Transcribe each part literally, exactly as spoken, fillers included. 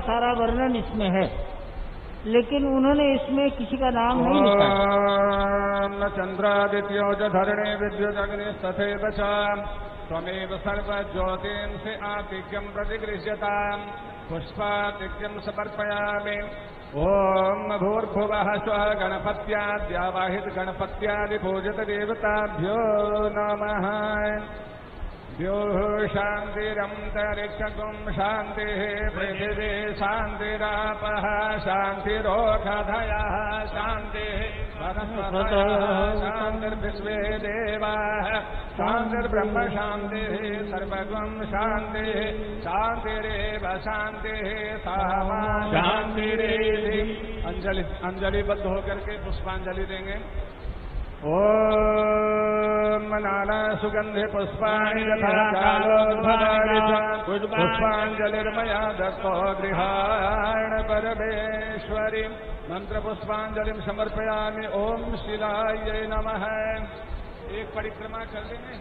सारा वर्णन इसमें है, लेकिन उन्होंने इसमें किसी का नाम नहीं लिखा। न चंद्रादित्यो च धरणे विद्युदग्निस्तथैव च त्वमेव सर्वज्योतिंसि आतिक्यं प्रतिगृह्यताम् पुष्पातिक्यं समर्पयामि। ओम भूर्भुवः स्वः गणपत्याद्यावाहित गणपत्यादिपूजित देवताभ्यो नमः। द्योः शान्तिरन्तरिक्षगुं शान्तिः पृथिवी शान्तिरापः शान्तिरोषधयः शान्तिः शान्तिर्विश्वे देवाः शान्तिर्ब्रह्म शान्तिः सर्वगुं शान्तिः शान्तिरेव शान्तिः सामा शान्तिरेधि। अंजलि अंजलिबद्ध होकर के पुष्पांजलि देंगे। ओम नाना सुगंधि पुष्पाणि यथा कालोद्भवानि पुष्पांजलिर्मया दत्तो गृहाण परमेश्वरी। मंत्र पुष्पांजलिं समर्पयामि। ओम शिलायै नमः। एक परिक्रमा कर देंगे।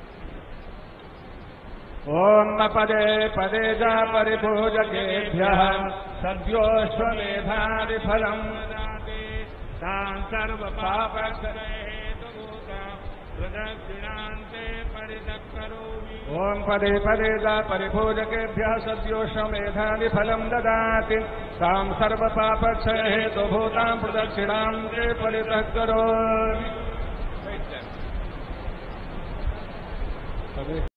ओम पदे पदे च परिपूजकेभ्यः सद्योऽश्वमेधादिफलम् तान् सर्वपापक्षयहेतुभूतां परिदक्करोमि। ओम पदे पदे च परिपूजकेभ्यः सद्योऽश्वमेधादिफलं ददाति तां सर्वपापक्षयहेतुभूतां प्रदक्षिणां ते परिदक्करोमि।